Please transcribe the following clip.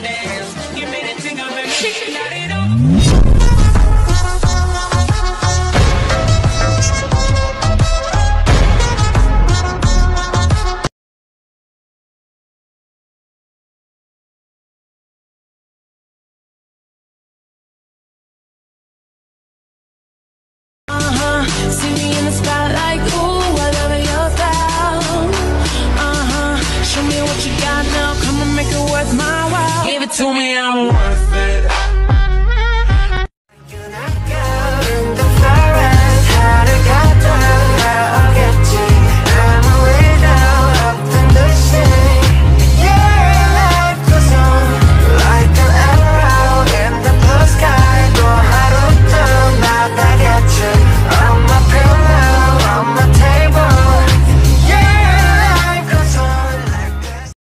dance. You made it tingle, baby. Not it all. See me in the spotlight, ooh, I love your style. Show me what you got now, come and make it worth my while. Give it to me, I'm one.